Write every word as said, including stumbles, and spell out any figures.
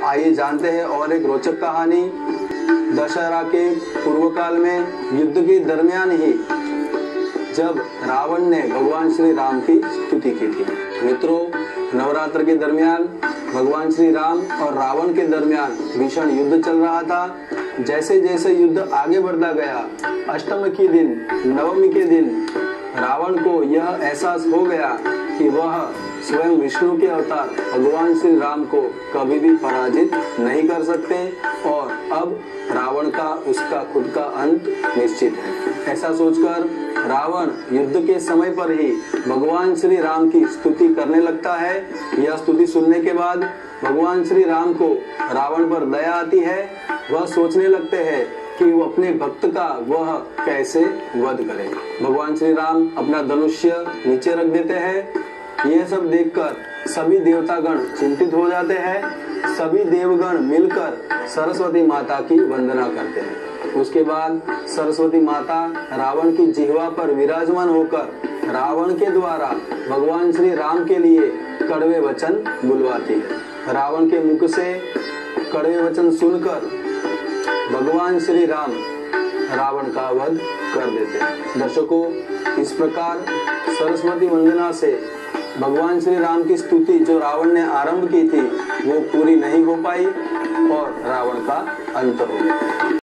आइए जानते हैं और एक रोचक कहानी। दशहरा के पूर्व काल में युद्ध के दरमियान ही जब रावण ने भगवान श्री राम की स्तुति की थी। मित्रों, नवरात्र के दरमियान भगवान श्री राम और रावण के दरमियान भीषण युद्ध चल रहा था। जैसे जैसे युद्ध आगे बढ़ता गया, अष्टमी के दिन, नवमी के दिन रावण को यह एहसास हो गया कि वह स्वयं विष्णु के अवतार भगवान श्री राम को कभी भी पराजित नहीं कर सकते और अब रावण का उसका खुद का अंत निश्चित है। ऐसा सोचकर रावण युद्ध के समय पर ही भगवान श्री राम की स्तुति करने लगता है। यह स्तुति सुनने के बाद भगवान श्री राम को रावण पर दया आती है। वह सोचने लगते हैं कि वो अपने भक्त का वह कैसे वध करे। भगवान श्री राम अपना धनुष्य नीचे रख देते हैं। यह सब देखकर सभी देवतागण चिंतित हो जाते हैं। सभी देवगण मिलकर सरस्वती माता की वंदना करते हैं। उसके बाद सरस्वती माता रावण की जिह्वा पर विराजमान होकर रावण के द्वारा भगवान श्री राम के लिए कड़वे वचन बुलवाती है। रावण के मुख से कड़वे वचन सुनकर भगवान श्री राम रावण का वध कर देते हैं। दर्शकों, इस प्रकार सरस्वती वंदना से भगवान श्री राम की स्तुति जो रावण ने आरंभ की थी वो पूरी नहीं हो पाई और रावण का अंत हो गया।